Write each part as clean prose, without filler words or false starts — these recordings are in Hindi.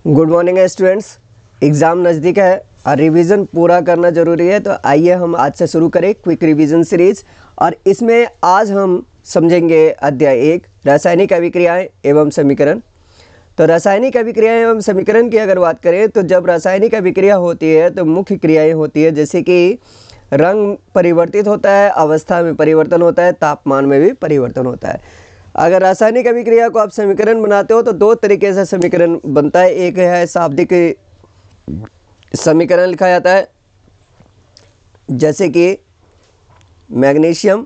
Good morning students. एग्ज़ाम नज़दीक है और रिवीजन पूरा करना ज़रूरी है, तो आइए हम आज से शुरू करें क्विक रिवीजन सीरीज। और इसमें आज हम समझेंगे अध्याय 1 रासायनिक अभिक्रियाएं एवं समीकरण। तो रासायनिक अभिक्रियाएं एवं समीकरण की अगर बात करें तो जब रासायनिक अभिक्रिया होती है तो मुख्य क्रियाएं होती है, जैसे कि रंग परिवर्तित होता है, अवस्था में परिवर्तन होता है, तापमान में भी परिवर्तन होता है। अगर रासायनिक अभिक्रिया को आप समीकरण बनाते हो तो दो तरीके से समीकरण बनता है। एक है शाब्दिक समीकरण लिखा जाता है, जैसे कि मैग्नीशियम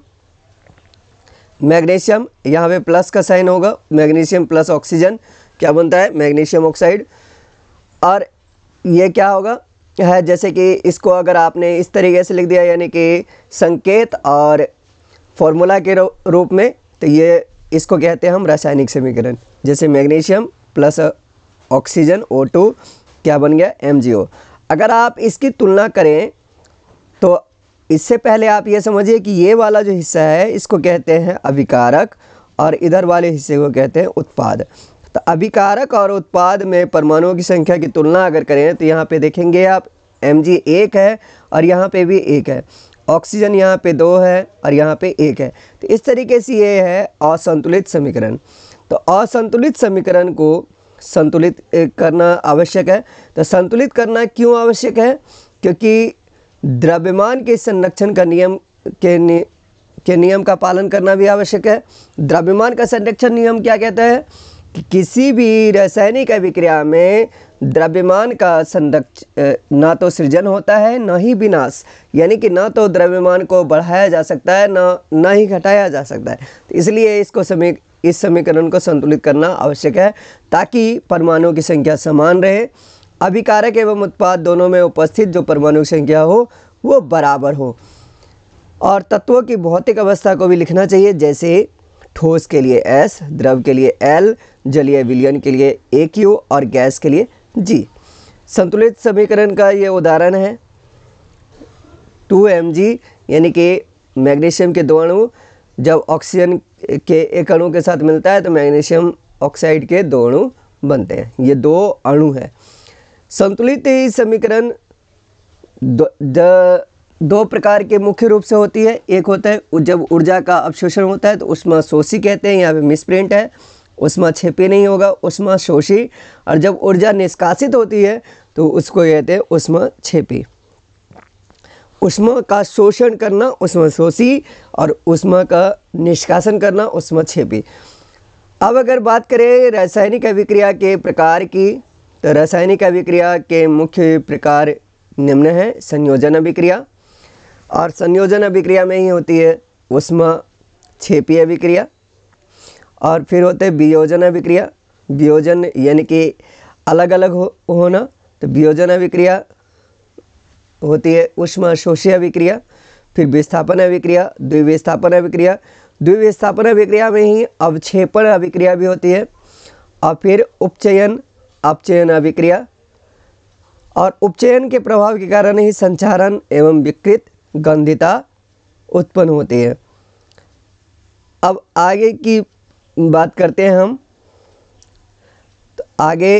यहाँ पे प्लस का साइन होगा, मैग्नीशियम प्लस ऑक्सीजन क्या बनता है, मैग्नीशियम ऑक्साइड। और ये क्या होगा है, जैसे कि इसको अगर आपने इस तरीके से लिख दिया, यानी कि संकेत और फॉर्मूला के रूप में, तो ये इसको कहते हैं हम रासायनिक समीकरण। जैसे मैग्नीशियम प्लस ऑक्सीजन O2 क्या बन गया, MgO। अगर आप इसकी तुलना करें तो इससे पहले आप ये समझिए कि ये वाला जो हिस्सा है इसको कहते हैं अभिकारक और इधर वाले हिस्से को कहते हैं उत्पाद। तो अभिकारक और उत्पाद में परमाणुओं की संख्या की तुलना अगर करें तो यहाँ पे देखेंगे आप Mg 1 है और यहाँ पे भी 1 है, ऑक्सीजन यहाँ पे 2 है और यहाँ पे 1 है। तो इस तरीके से ये है असंतुलित समीकरण। तो असंतुलित समीकरण को संतुलित करना आवश्यक है। तो संतुलित करना क्यों आवश्यक है, क्योंकि द्रव्यमान के संरक्षण का नियम के नियम का पालन करना भी आवश्यक है। द्रव्यमान का संरक्षण नियम क्या कहता है कि किसी भी रासायनिक अभिक्रिया में द्रव्यमान का संरक्षण ना तो सृजन होता है न ही विनाश, यानी कि ना तो द्रव्यमान को बढ़ाया जा सकता है ना ही घटाया जा सकता है। तो इसलिए इस समीकरण को संतुलित करना आवश्यक है ताकि परमाणुओं की संख्या समान रहे, अभिकारक एवं उत्पाद दोनों में उपस्थित जो परमाणु की संख्या हो वो बराबर हो। और तत्वों की भौतिक अवस्था को भी लिखना चाहिए, जैसे ठोस के लिए S, द्रव के लिए L, जलीय विलयन के लिए AQ और गैस के लिए G। संतुलित समीकरण का ये उदाहरण है 2Mg, यानी कि मैग्नीशियम के 2 अणु जब ऑक्सीजन के एक अणु के साथ मिलता है तो मैग्नीशियम ऑक्साइड के 2 अणु बनते हैं। ये 2 अणु है। संतुलित समीकरण दो प्रकार के मुख्य रूप से होती है। एक होता है जब ऊर्जा का अवशोषण होता है तो ऊष्माशोषी कहते हैं, यहाँ पे मिसप्रिंट है, ऊष्माक्षेपी नहीं होगा, ऊष्माशोषी। और जब ऊर्जा निष्कासित होती है तो उसको कहते हैं ऊष्माक्षेपी। ऊष्मा का शोषण करना ऊष्माशोषी और ऊष्मा का निष्कासन करना ऊष्माक्षेपी। अब अगर बात करें रासायनिक अभिक्रिया के प्रकार की, तो रासायनिक अभिक्रिया के मुख्य प्रकार निम्न है। संयोजन अभिक्रिया, और संयोजन अभिक्रिया में ही होती है ऊष्माक्षेपी अभिक्रिया। और फिर होते हैं वियोजन अभिक्रिया, वियोजन यानी कि अलग अलग होना, तो वियोजन अभिक्रिया होती है ऊष्माशोषी अभिक्रिया। फिर विस्थापन अभिक्रिया, द्विविस्थापन अभिक्रिया, द्विविस्थापन अभिक्रिया में ही अवक्षेपण अभिक्रिया भी होती है। और फिर उपचयन अपचयन अभिक्रिया, और उपचयन के प्रभाव के कारण ही संचारण एवं विकृत गंधिता उत्पन्न होती है। अब आगे की बात करते हैं हम। तो आगे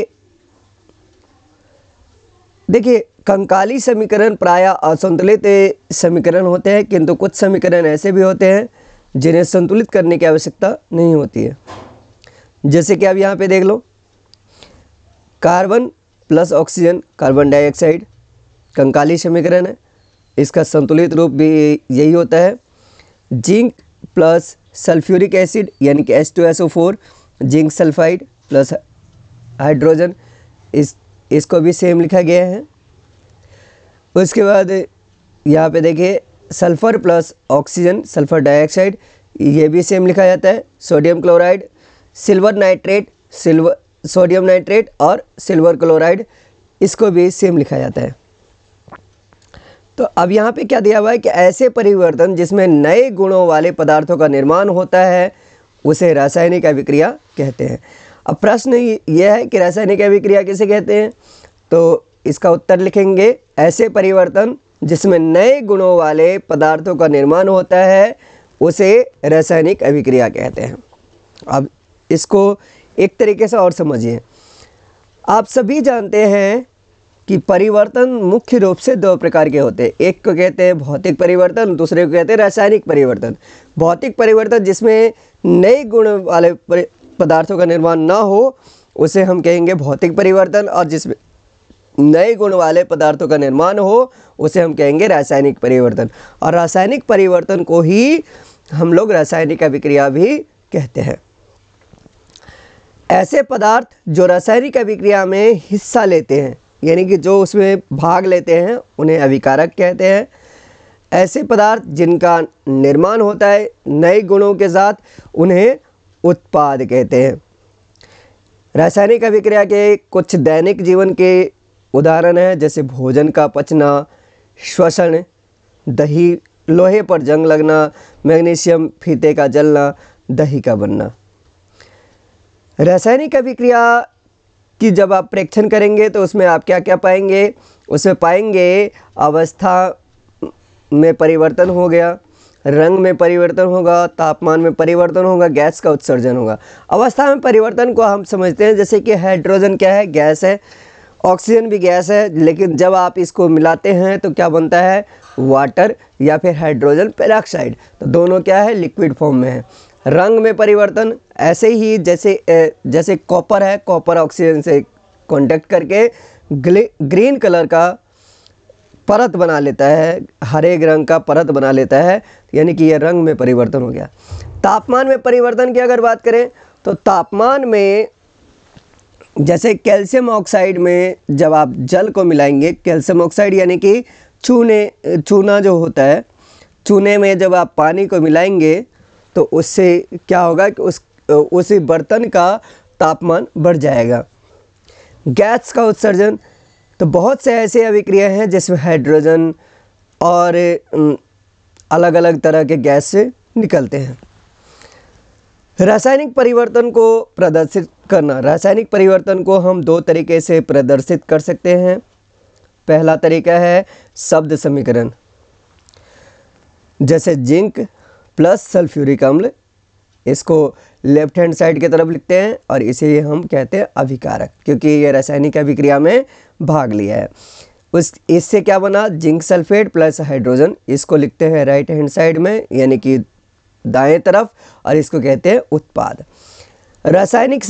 देखिए, कंकाली समीकरण प्रायः असंतुलित समीकरण होते हैं, किंतु कुछ समीकरण ऐसे भी होते हैं जिन्हें संतुलित करने की आवश्यकता नहीं होती है। जैसे कि आप यहाँ पे देख लो, carbon plus oxygen carbon dioxide कंकाली समीकरण है, इसका संतुलित रूप भी यही होता है। जिंक प्लस सल्फ्यूरिक एसिड यानी कि H2SO4 zinc sulphide plus hydrogen, इसको भी सेम लिखा गया है। उसके बाद यहाँ पे देखिए sulphur plus oxygen sulphur dioxide, ये भी सेम लिखा जाता है। Sodium chloride, silver nitrate, sodium nitrate और सिल्वर क्लोराइड, इसको भी सेम लिखा जाता है। तो अब यहाँ पे क्या दिया हुआ है कि ऐसे परिवर्तन जिसमें नए गुणों वाले पदार्थों का निर्माण होता है उसे रासायनिक अभिक्रिया कहते हैं। अब प्रश्न यह है कि रासायनिक अभिक्रिया किसे कहते हैं, तो इसका उत्तर लिखेंगे ऐसे परिवर्तन जिसमें नए गुणों वाले पदार्थों का निर्माण होता है उसे रासायनिक अभिक्रिया कहते हैं। अब इसको एक तरीके से और समझिए, आप सभी जानते हैं कि परिवर्तन मुख्य रूप से दो प्रकार के होते हैं। एक को कहते हैं भौतिक परिवर्तन, दूसरे को कहते हैं रासायनिक परिवर्तन। भौतिक परिवर्तन जिसमें नए गुण वाले पदार्थों का निर्माण ना हो उसे हम कहेंगे भौतिक परिवर्तन, और जिसमें नए गुण वाले पदार्थों का निर्माण हो उसे हम कहेंगे रासायनिक परिवर्तन। और रासायनिक परिवर्तन को ही हम लोग रासायनिक अभिक्रिया भी कहते हैं। ऐसे पदार्थ जो रासायनिक अभिक्रिया में हिस्सा लेते हैं, यानी कि जो उसमें भाग लेते हैं, उन्हें अभिकारक कहते हैं। ऐसे पदार्थ जिनका निर्माण होता है नए गुणों के साथ, उन्हें उत्पाद कहते हैं। रासायनिक अभिक्रिया के कुछ दैनिक जीवन के उदाहरण हैं, जैसे भोजन का पचना, श्वसन, दही, लोहे पर जंग लगना, मैग्नीशियम फीते का जलना, दही का बनना। रासायनिक अभिक्रिया की जब आप प्रेक्षण करेंगे तो उसमें आप क्या क्या पाएंगे? उसमें पाएंगे अवस्था में परिवर्तन हो गया, रंग में परिवर्तन होगा, तापमान में परिवर्तन होगा, गैस का उत्सर्जन होगा। अवस्था में परिवर्तन को हम समझते हैं जैसे कि हाइड्रोजन क्या है? गैस है। ऑक्सीजन भी गैस है, लेकिन जब आप इसको मिलाते हैं तो क्या बनता है? वाटर या फिर हाइड्रोजन पेरोक्साइड। तो दोनों क्या है? लिक्विड फॉर्म में है। रंग में परिवर्तन ऐसे ही जैसे कॉपर है, कॉपर ऑक्सीजन से कांटेक्ट करके ग्रीन कलर का परत बना लेता है, हरे रंग का परत बना लेता है, यानी कि यह रंग में परिवर्तन हो गया। तापमान में परिवर्तन की अगर बात करें तो तापमान में जैसे कैल्शियम ऑक्साइड में जब आप जल को मिलाएंगे, कैल्शियम ऑक्साइड यानी कि चूना जो होता है, चूने में जब आप पानी को मिलाएंगे तो उससे क्या होगा कि उस बर्तन का तापमान बढ़ जाएगा। गैस का उत्सर्जन, तो बहुत से ऐसे अभिक्रिया हैं जिसमें हाइड्रोजन और अलग अलग तरह के गैस से निकलते हैं। रासायनिक परिवर्तन को प्रदर्शित करना, रासायनिक परिवर्तन को हम दो तरीके से प्रदर्शित कर सकते हैं। पहला तरीका है शब्द समीकरण, जैसे जिंक प्लस सल्फ्यूरिक अम्ल, इसको लेफ्ट हैंड साइड की तरफ लिखते हैं और इसे हम कहते हैं अभिकारक, क्योंकि ये रासायनिक अभिक्रिया में भाग लिया है। इससे क्या बना? जिंक सल्फेट प्लस हाइड्रोजन, इसको लिखते हैं राइट हैंड साइड में यानी कि दाएं तरफ, और इसको कहते हैं उत्पाद। रासायनिक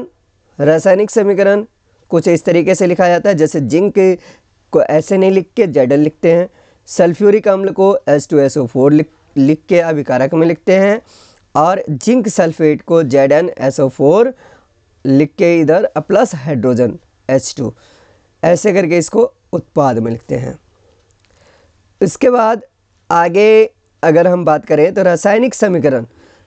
समीकरण कुछ इस तरीके से लिखा जाता है, जैसे जिंक को ऐसे नहीं लिख के Zl लिखते हैं, सल्फ्यूरिक अम्ल को H2SO4 लिख के अभिकारक में लिखते हैं, और जिंक सल्फेट को ZnSO4 लिख के इधर प्लस हाइड्रोजन H2, ऐसे करके इसको उत्पाद में लिखते हैं। इसके बाद आगे अगर हम बात करें तो रासायनिक समीकरण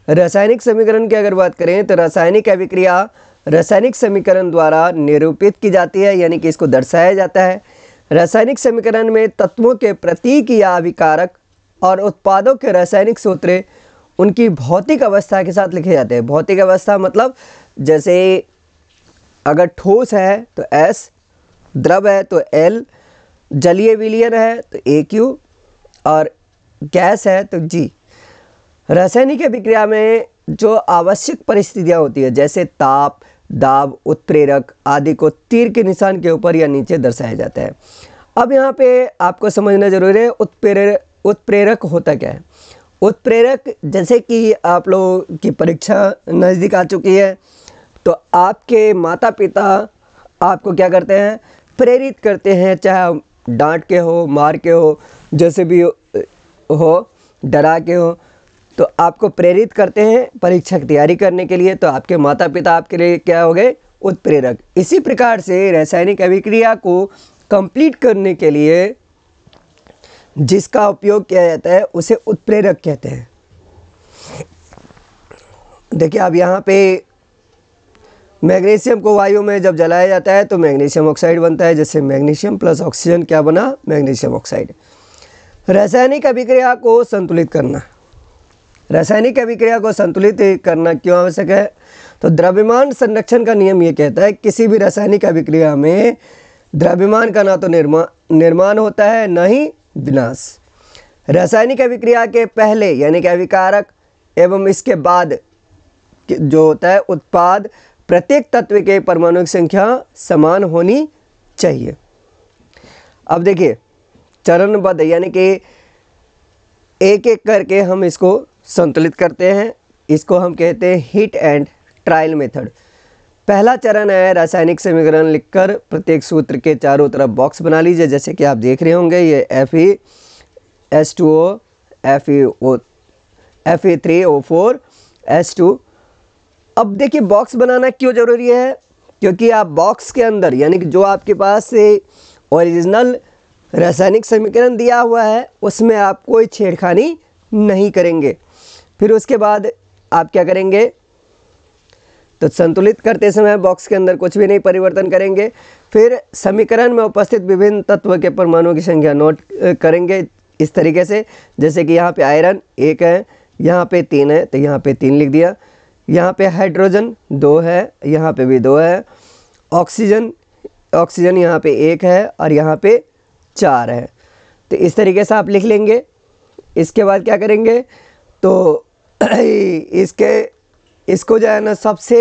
की अगर बात करें तो रासायनिक अभिक्रिया रासायनिक समीकरण द्वारा निरूपित की जाती है, यानी कि इसको दर्शाया जाता है। रासायनिक समीकरण में तत्वों के प्रतीक या अभिकारक और उत्पादों के रासायनिक सूत्र उनकी भौतिक अवस्था के साथ लिखे जाते हैं। भौतिक अवस्था मतलब जैसे अगर ठोस है तो S, द्रव है तो L, जलीय विलयन है तो AQ, और गैस है तो G। रासायनिक अभिक्रिया में जो आवश्यक परिस्थितियां होती है, जैसे ताप, दाब, उत्प्रेरक आदि को तीर के निशान के ऊपर या नीचे दर्शाया जाता है। अब यहाँ पे आपको समझना जरूरी है उत्प्रेरक होता क्या है। उत्प्रेरक, जैसे कि आप लोगों की परीक्षा नज़दीक आ चुकी है, तो आपके माता पिता आपको क्या करते हैं? प्रेरित करते हैं, चाहे डांट के हो, मार के हो, जैसे भी हो, डरा के हो, तो आपको प्रेरित करते हैं परीक्षा की तैयारी करने के लिए। तो आपके माता पिता आपके लिए क्या हो गए? उत्प्रेरक। इसी प्रकार से रासायनिक अभिक्रिया को कंप्लीट करने के लिए जिसका उपयोग किया जाता है उसे उत्प्रेरक कहते हैं। देखिए अब यहाँ पे मैग्नीशियम को वायु में जब जलाया जाता है तो मैग्नीशियम ऑक्साइड बनता है, जैसे मैग्नीशियम प्लस ऑक्सीजन क्या बना? Magnesium oxide. रासायनिक अभिक्रिया को संतुलित करना, रासायनिक अभिक्रिया को संतुलित करना क्यों आवश्यक है? तो द्रव्यमान संरक्षण का नियम ये कहता है किसी भी रासायनिक अभिक्रिया में द्रव्यमान का ना तो निर्माण होता है न ही विनाश। रासायनिक अभिक्रिया के पहले यानी कि अभिकारक एवं इसके बाद जो होता है उत्पाद प्रत्येक तत्व के परमाणु की संख्या समान होनी चाहिए। अब देखिए चरणबद्ध यानी कि एक एक करके हम इसको संतुलित करते हैं। इसको हम कहते हैं हिट एंड ट्रायल मेथड। पहला चरण है रासायनिक समीकरण लिखकर प्रत्येक सूत्र के चारों तरफ बॉक्स बना लीजिए। जैसे कि आप देख रहे होंगे ये Fe(H2O), Fe3O4 H2। अब देखिए बॉक्स बनाना क्यों ज़रूरी है, क्योंकि आप बॉक्स के अंदर यानी कि जो आपके पास से ओरिजिनल रासायनिक समीकरण दिया हुआ है उसमें आप कोई छेड़खानी नहीं करेंगे। फिर उसके बाद आप क्या करेंगे, तो संतुलित करते समय बॉक्स के अंदर कुछ भी नहीं परिवर्तन करेंगे। फिर समीकरण में उपस्थित विभिन्न तत्व के परमाणुओं की संख्या नोट करेंगे इस तरीके से। जैसे कि यहाँ पे आयरन 1 है, यहाँ पे 3 है तो यहाँ पे 3 लिख दिया। यहाँ पे हाइड्रोजन 2 है, यहाँ पे भी 2 है। ऑक्सीजन यहाँ पे 1 है और यहाँ पे 4 है। तो इस तरीके से आप लिख लेंगे। इसके बाद क्या करेंगे, तो इसको जो है ना सबसे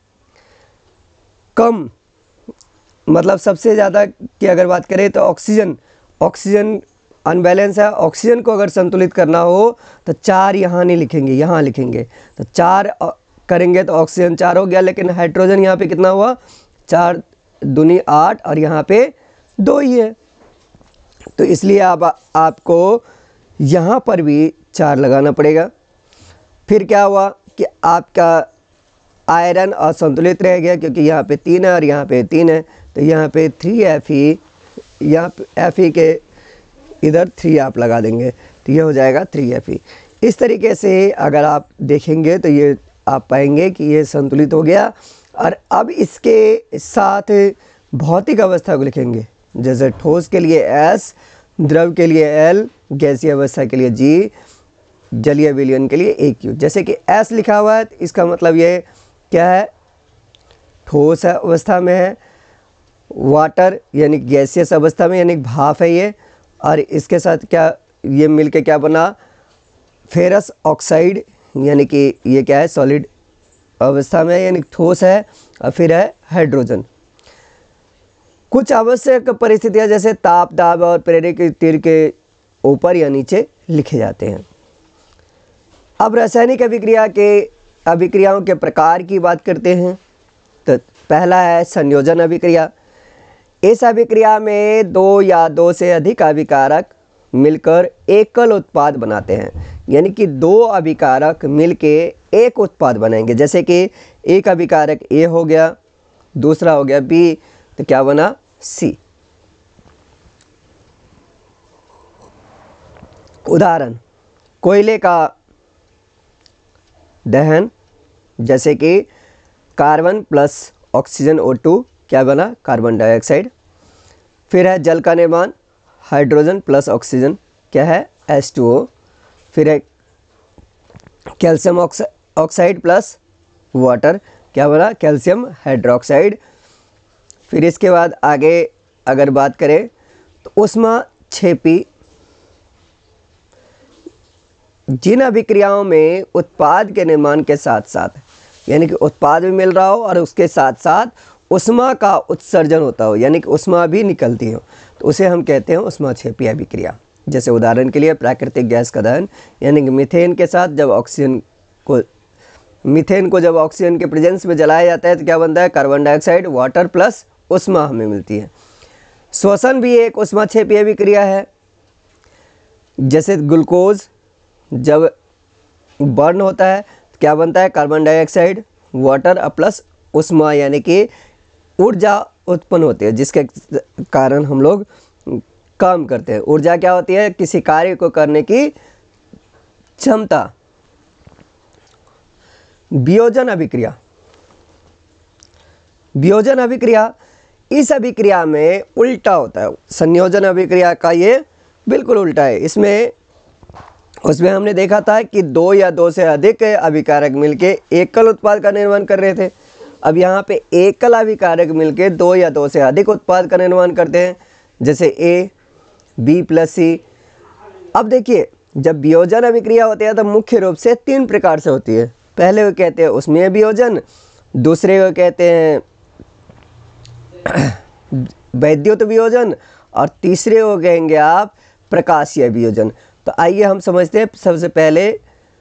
कम मतलब सबसे ज़्यादा की अगर बात करें तो ऑक्सीजन अनबैलेंस है। ऑक्सीजन को अगर संतुलित करना हो तो 4 यहाँ नहीं लिखेंगे, यहाँ लिखेंगे। तो 4 करेंगे तो ऑक्सीजन 4 हो गया, लेकिन हाइड्रोजन यहाँ पे कितना हुआ, 4 दूनी 8 और यहाँ पे 2 ही है। तो इसलिए आपको यहाँ पर भी 4 लगाना पड़ेगा। फिर क्या हुआ कि आपका आयरन असंतुलित रह गया, क्योंकि यहाँ पे 3 है और यहाँ पे 3 है। तो यहाँ पे 3Fe, यहाँ पे Fe के इधर 3 आप लगा देंगे तो ये हो जाएगा 3Fe। इस तरीके से अगर आप देखेंगे तो ये आप पाएंगे कि ये संतुलित हो गया। और अब इसके साथ भौतिक अवस्था को लिखेंगे। जैसे ठोस के लिए S, द्रव के लिए L, गैसीय अवस्था के लिए G, जलीय विलयन के लिए AQ। जैसे कि S लिखा हुआ है तो इसका मतलब ये क्या है, ठोस अवस्था में है। वाटर यानी गैसीय अवस्था में यानी भाप है ये। और इसके साथ क्या ये मिलके क्या बना, फेरस ऑक्साइड, यानी कि ये क्या है, सॉलिड अवस्था में यानी ठोस है। और फिर है हाइड्रोजन। कुछ आवश्यक परिस्थितियां जैसे ताप, दाब और प्रेरक तीर के ऊपर या नीचे लिखे जाते हैं। अब रासायनिक अभिक्रियाओं के प्रकार की बात करते हैं। तो पहला है संयोजन अभिक्रिया। इस अभिक्रिया में 2 या 2 से अधिक अभिकारक मिलकर एकल उत्पाद बनाते हैं। यानी कि 2 अभिकारक मिलके एक उत्पाद बनाएंगे। जैसे कि एक अभिकारक A हो गया, दूसरा हो गया B, तो क्या बना C। उदाहरण, कोयले का दहन, जैसे कि कार्बन प्लस ऑक्सीजन O2 क्या बना, कार्बन डाइऑक्साइड। फिर है जल का निर्माण, हाइड्रोजन प्लस ऑक्सीजन क्या है, H2O। फिर है कैल्शियम ऑक्साइड प्लस वाटर क्या बना, कैल्शियम हाइड्रोक्साइड। फिर इसके बाद आगे अगर बात करें तो ऊष्माक्षेपी, जिन अभिक्रियाओं में उत्पाद के निर्माण के साथ साथ यानी कि उत्पाद भी मिल रहा हो और उसके साथ साथ ऊष्मा का उत्सर्जन होता हो, यानी कि ऊष्मा भी निकलती हो, तो उसे हम कहते हैं ऊष्माक्षेपी अभिक्रिया। जैसे उदाहरण के लिए प्राकृतिक गैस का दहन, यानी कि मीथेन के साथ जब मीथेन को जब ऑक्सीजन के प्रेजेंस में जलाया जाता है तो क्या बनता है, कार्बन डाइऑक्साइड, वाटर प्लस ऊष्मा हमें मिलती है। श्वसन भी एक ऊष्माक्षेपी अभिक्रिया है। जैसे ग्लूकोज जब बर्न होता है तो क्या बनता है, कार्बन डाइऑक्साइड, वाटर प्लस ऊष्मा, यानी कि ऊर्जा उत्पन्न होती है जिसके कारण हम लोग काम करते हैं। ऊर्जा क्या होती है, किसी कार्य को करने की क्षमता। वियोजन अभिक्रिया, वियोजन अभिक्रिया इस अभिक्रिया में उल्टा होता है। संयोजन अभिक्रिया का ये बिल्कुल उल्टा है। उसमें हमने देखा था कि 2 या 2 से अधिक अभिकारक मिलके एकल उत्पाद का निर्माण कर रहे थे। अब यहाँ पे एकल अभिकारक मिलके 2 या 2 से अधिक उत्पाद का निर्माण करते हैं, जैसे A, B प्लस C। अब देखिए जब वियोजन अभिक्रिया होती है तो मुख्य रूप से 3 प्रकार से होती है। पहले वो कहते हैं ऊष्मीय वियोजन, दूसरे को कहते हैं वैद्युत वियोजन और तीसरे को कहेंगे आप प्रकाशीय वियोजन। तो आइए हम समझते हैं सबसे पहले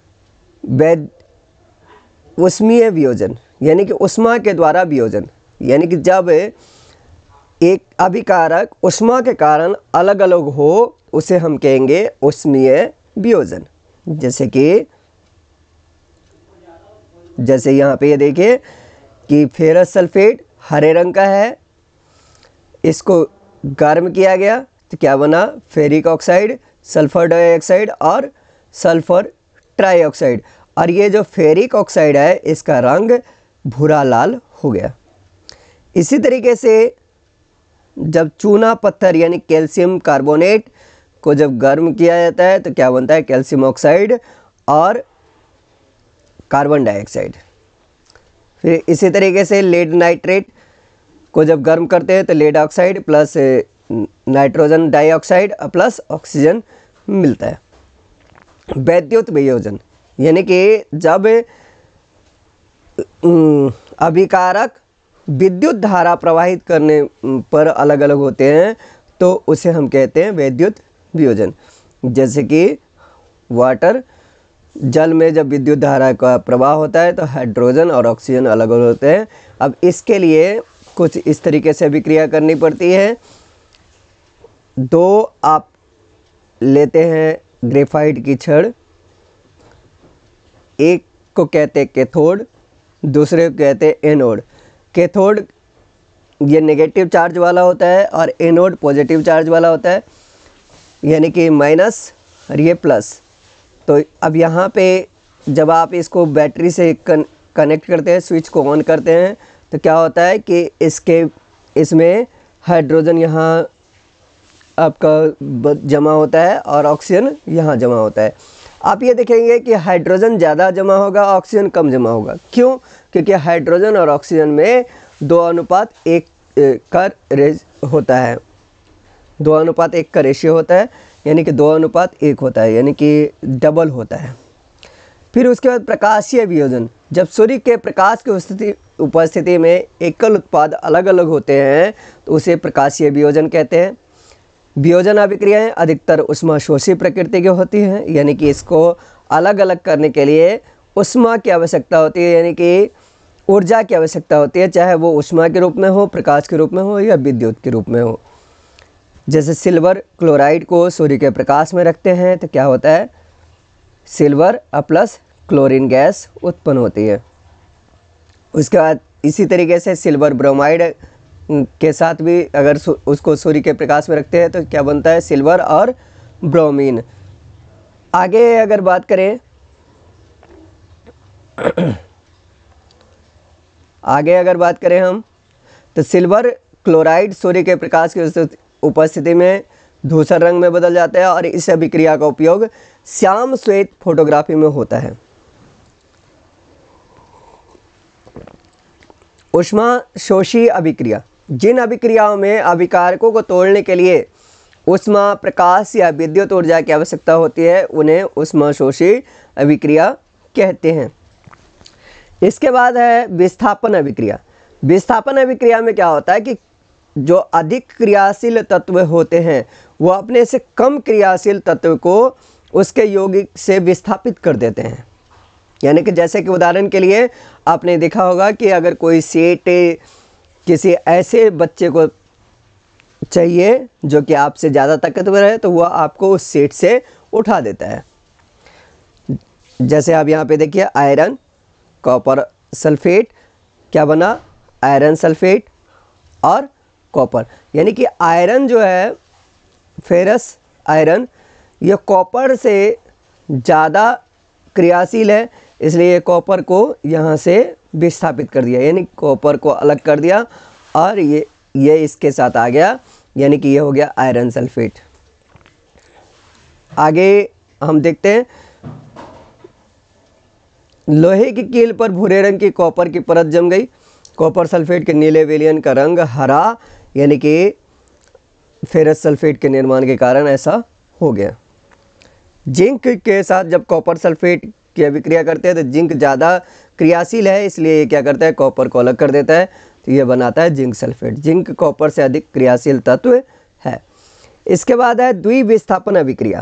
उष्मीय वियोजन, यानी कि ऊष्मा के द्वारा वियोजन, यानी कि जब एक अभिकारक ऊष्मा के कारण अलग अलग हो उसे हम कहेंगे ऊष्मीय वियोजन। जैसे यहाँ पे ये देखिए कि फेरस सल्फेट हरे रंग का है, इसको गर्म किया गया तो क्या बना, फेरिक ऑक्साइड, सल्फर डाइऑक्साइड और सल्फर ट्राइऑक्साइड। और ये जो फेरिक ऑक्साइड है इसका रंग भूरा लाल हो गया। इसी तरीके से जब चूना पत्थर यानी कैल्शियम कार्बोनेट को जब गर्म किया जाता है तो क्या बनता है, कैल्शियम ऑक्साइड और कार्बन डाइऑक्साइड। फिर इसी तरीके से लेड नाइट्रेट को जब गर्म करते हैं तो lead oxide plus nitrogen dioxide plus oxygen मिलता है। वैद्युत वियोजन यानी कि जब अभिकारक विद्युत धारा प्रवाहित करने पर अलग अलग होते हैं तो उसे हम कहते हैं वैद्युत वियोजन। जैसे कि वाटर, जल में जब विद्युत धारा का प्रवाह होता है तो हाइड्रोजन और ऑक्सीजन अलग अलग होते हैं। अब इसके लिए कुछ इस तरीके से अभिक्रिया करनी पड़ती है। दो आप लेते हैं ग्रेफाइट की छड़, एक को कहते हैं कैथोड, दूसरे को कहते हैं एनोड। कैथोड ये नेगेटिव चार्ज वाला होता है और एनोड पॉजिटिव चार्ज वाला होता है, यानी कि माइनस और ये प्लस। तो अब यहाँ पे जब आप इसको बैटरी से कनेक्ट करते हैं, स्विच को ऑन करते हैं तो क्या होता है कि इसमें हाइड्रोजन यहाँ आपका जमा होता है और ऑक्सीजन यहाँ जमा होता है। आप ये देखेंगे कि हाइड्रोजन ज़्यादा जमा होगा, ऑक्सीजन कम जमा होगा। क्यों? क्योंकि हाइड्रोजन और ऑक्सीजन में 2:1 का होता है, 2:1 का रेशियो होता है, यानी कि 2:1 होता है, यानी कि डबल होता है। फिर उसके बाद प्रकाशीय वियोजन, जब सूर्य के प्रकाश की उपस्थिति में एकल उत्पाद अलग अलग होते हैं तो उसे प्रकाशीय वियोजन कहते हैं। वियोजन अभिक्रियाएं अधिकतर ऊष्माशोषी प्रकृति की होती हैं, यानी कि इसको अलग अलग करने के लिए ऊष्मा की आवश्यकता होती है, यानी कि ऊर्जा की आवश्यकता होती है, चाहे वो ऊष्मा के रूप में हो, प्रकाश के रूप में हो या विद्युत के रूप में हो। जैसे सिल्वर क्लोराइड को सूर्य के प्रकाश में रखते हैं तो क्या होता है, सिल्वर प्लस क्लोरीन गैस उत्पन्न होती है। उसके बाद इसी तरीके से सिल्वर ब्रोमाइड के साथ भी अगर उसको सूर्य के प्रकाश में रखते हैं तो क्या बनता है, सिल्वर और ब्रोमीन। आगे अगर बात करें हम तो सिल्वर क्लोराइड सूर्य के प्रकाश की उपस्थिति में धूसर रंग में बदल जाता है और इस अभिक्रिया का उपयोग श्याम श्वेत फोटोग्राफी में होता है। ऊष्माशोषी अभिक्रिया, जिन अभिक्रियाओं में अभिकारकों को तोड़ने के लिए ऊष्मा, प्रकाश या विद्युत ऊर्जा की आवश्यकता होती है उन्हें ऊष्माशोषी अभिक्रिया कहते हैं। इसके बाद है विस्थापन अभिक्रिया। विस्थापन अभिक्रिया में क्या होता है कि जो अधिक क्रियाशील तत्व होते हैं वो अपने से कम क्रियाशील तत्व को उसके यौगिक से विस्थापित कर देते हैं। यानी कि जैसे कि उदाहरण के लिए आपने देखा होगा कि अगर कोई सेठ किसी ऐसे बच्चे को चाहिए जो कि आपसे ज़्यादा ताकतवर है तो वह आपको उस सेठ से उठा देता है। जैसे आप यहाँ पे देखिए आयरन, कॉपर सल्फेट, क्या बना, आयरन सल्फेट और कॉपर। यानी कि आयरन जो है, फेरस आयरन, ये कॉपर से ज़्यादा क्रियाशील है, इसलिए कॉपर को यहाँ से विस्थापित कर दिया, यानी कॉपर को अलग कर दिया और ये इसके साथ आ गया, यानी कि ये हो गया आयरन सल्फेट। आगे हम देखते हैं लोहे की कील पर भूरे रंग की कॉपर की परत जम गई। कॉपर सल्फेट के नीले विलयन का रंग हरा, यानी कि फेरस सल्फेट के निर्माण के कारण ऐसा हो गया। जिंक के साथ जब कॉपर सल्फेट की अभिक्रिया करते हैं तो जिंक ज़्यादा क्रियाशील है, इसलिए ये क्या करता है, कॉपर को अलग कर देता है, तो ये बनाता है जिंक सल्फेट। जिंक कॉपर से अधिक क्रियाशील तत्व है। इसके बाद है द्विविस्थापन अभिक्रिया।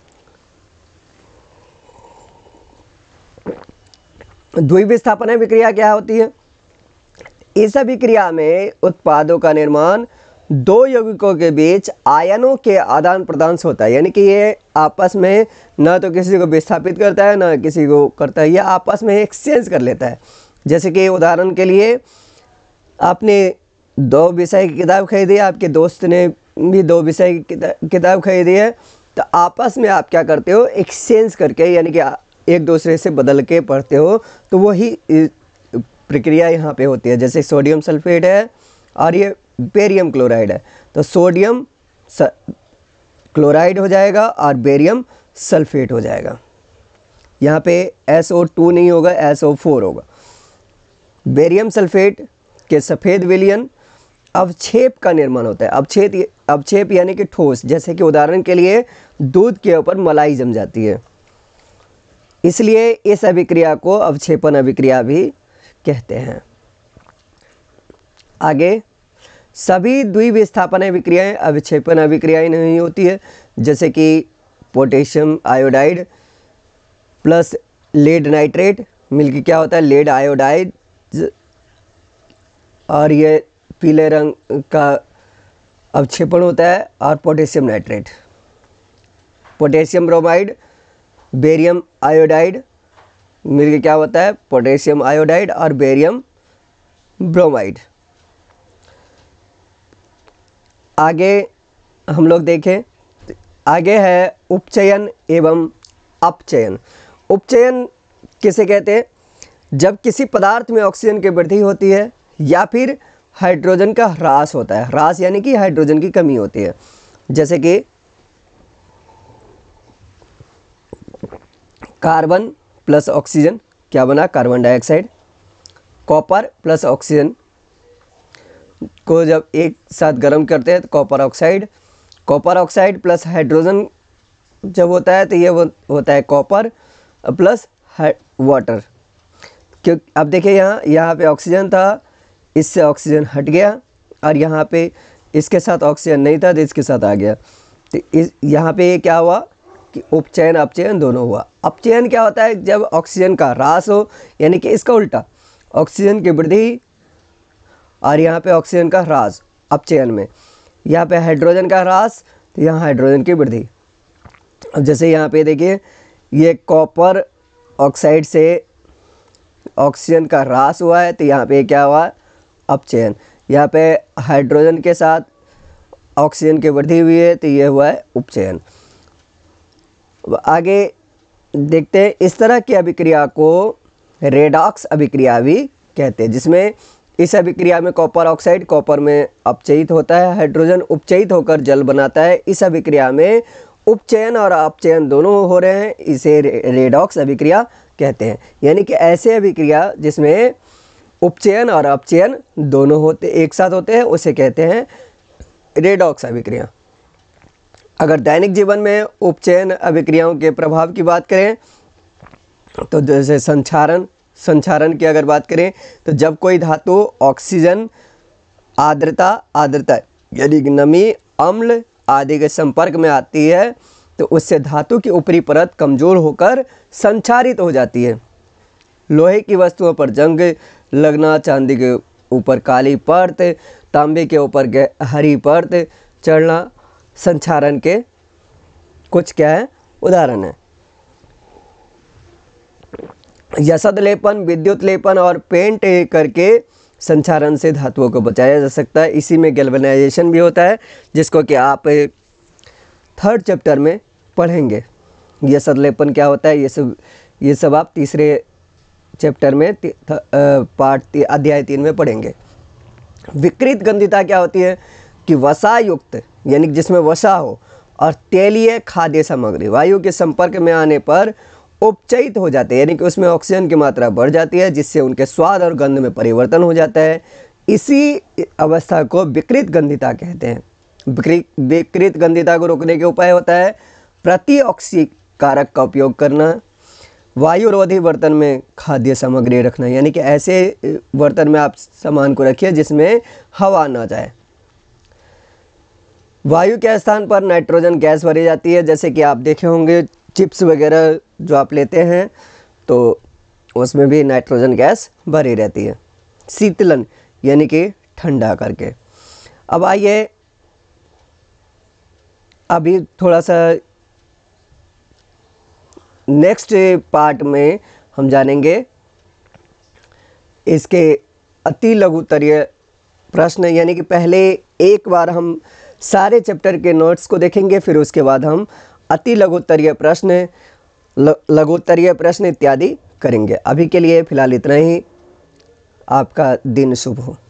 द्विविस्थापन अभिक्रिया क्या होती है? इस अभिक्रिया में उत्पादों का निर्माण दो यौगिकों के बीच आयनों के आदान प्रदान से होता है, यानी कि ये आपस में न तो किसी को विस्थापित करता है न किसी को करता है, ये आपस में एक्सचेंज कर लेता है। जैसे कि उदाहरण के लिए आपने 2 विषय की किताब खरीदी, आपके दोस्त ने भी 2 विषय की किताब खरीदी है, तो आपस में आप क्या करते हो, एक्सचेंज करके, यानी कि एक दूसरे से बदल के पढ़ते हो, तो वही प्रक्रिया यहाँ पे होती है। जैसे सोडियम सल्फेट है और ये बेरियम क्लोराइड है, तो सोडियम क्लोराइड हो जाएगा और बेरियम सल्फेट हो जाएगा। यहाँ पे SO2 नहीं होगा, SO4 होगा। बेरियम सल्फेट के सफ़ेद विलयन अवक्षेप का निर्माण होता है। अवक्षेप यानी कि ठोस, जैसे कि उदाहरण के लिए दूध के ऊपर मलाई जम जाती है, इसलिए इस अभिक्रिया को अवक्षेपण अभिक्रिया भी कहते हैं। आगे, सभी द्विविस्थापन अभिक्रियाएं अवक्षेपण अभिक्रियाएं नहीं होती है, जैसे कि potassium iodide plus lead nitrate मिलकर क्या होता है, लेड आयोडाइड, और ये पीले रंग का अवक्षेपण होता है, और potassium nitrate, potassium bromide, barium iodide मिलकर क्या होता है, पोटेशियम आयोडाइड और बेरियम ब्रोमाइड। आगे हम लोग देखें, आगे है उपचयन एवं अपचयन। उपचयन किसे कहते हैं? जब किसी पदार्थ में ऑक्सीजन की वृद्धि होती है या फिर हाइड्रोजन का ह्रास होता है। ह्रास यानी कि हाइड्रोजन की कमी होती है। जैसे कि कार्बन प्लस ऑक्सीजन क्या बना, carbon dioxide. Copper plus oxygen को जब एक साथ गर्म करते हैं तो copper oxide. Copper oxide plus hydrogen जब होता है तो ये होता है कॉपर प्लस वाटर। क्यों, अब देखिए यहाँ पे ऑक्सीजन था, इससे ऑक्सीजन हट गया, और यहाँ पे इसके साथ ऑक्सीजन नहीं था तो इसके साथ आ गया, तो यहाँ पे क्या हुआ कि उपचयन अपचयन दोनों हुआ। अपचयन क्या होता है? जब ऑक्सीजन का ह्रास हो, यानी कि इसका उल्टा, ऑक्सीजन की वृद्धि और यहाँ पे ऑक्सीजन का ह्रास अपचयन में। यहाँ पे हाइड्रोजन का ह्रास तो यहाँ हाइड्रोजन की वृद्धि। अब जैसे यहाँ पे देखिए, ये कॉपर ऑक्साइड से ऑक्सीजन का ह्रास हुआ है, तो यहाँ पे क्या हुआ, अपचयन। यहाँ पे हाइड्रोजन के साथ ऑक्सीजन की वृद्धि हुई है, तो ये हुआ है उपचयन। आगे देखते हैं, इस तरह की अभिक्रिया को रेडॉक्स अभिक्रिया भी कहते हैं, जिसमें इस अभिक्रिया में कॉपर ऑक्साइड कॉपर में अपचयित होता है, हाइड्रोजन उपचयित होकर जल बनाता है। इस अभिक्रिया में उपचयन और अपचयन दोनों हो रहे हैं, इसे रेडॉक्स अभिक्रिया कहते हैं। यानी कि ऐसे अभिक्रिया जिसमें उपचयन और अपचयन दोनों होते एक साथ होते हैं, उसे कहते हैं रेडॉक्स अभिक्रिया। अगर दैनिक जीवन में उपचयन अभिक्रियाओं के प्रभाव की बात करें तो जैसे संक्षारण की अगर बात करें तो जब कोई धातु ऑक्सीजन, आर्द्रता यानी नमी, अम्ल आदि के संपर्क में आती है तो उससे धातु की ऊपरी परत कमज़ोर होकर संक्षारित हो जाती है। लोहे की वस्तुओं पर जंग लगना, चांदी के ऊपर काली परत, तांबे के ऊपर हरी परत चढ़ना संक्षारण के कुछ क्या है उदाहरण है। यसद लेपन, विद्युत लेपन और पेंट करके संक्षारण से धातुओं को बचाया जा सकता है। इसी में गैल्वेनाइजेशन भी होता है, जिसको कि आप 3rd चैप्टर में पढ़ेंगे। यसद लेपन क्या होता है, ये सब आप 3रे चैप्टर में अध्याय 3 में पढ़ेंगे। विकृत गंधिता क्या होती है कि वसा युक्त, यानी जिसमें वसा हो, और तेलीय खाद्य सामग्री वायु के संपर्क में आने पर उपचयित हो जाते हैं, यानी कि उसमें ऑक्सीजन की मात्रा बढ़ जाती है, जिससे उनके स्वाद और गंध में परिवर्तन हो जाता है। इसी अवस्था को विकृत गंधिता कहते हैं। विकृत गंधिता को रोकने के उपाय होता है प्रतिऑक्सीकारक का उपयोग करना, वायुरोधी बर्तन में खाद्य सामग्री रखना, यानी कि ऐसे बर्तन में आप सामान को रखिए जिसमें हवा ना जाए। वायु के स्थान पर नाइट्रोजन गैस भरी जाती है, जैसे कि आप देखे होंगे चिप्स वगैरह जो आप लेते हैं तो उसमें भी नाइट्रोजन गैस भरी रहती है। शीतलन यानी कि ठंडा करके। अब आइए अभी थोड़ा सा नेक्स्ट पार्ट में हम जानेंगे इसके अति लघुत्तरीय प्रश्न, यानी कि पहले एक बार हम सारे चैप्टर के नोट्स को देखेंगे, फिर उसके बाद हम अति लघुत्तरीय प्रश्न, लघुत्तरीय प्रश्न इत्यादि करेंगे। अभी के लिए फ़िलहाल इतना ही। आपका दिन शुभ हो।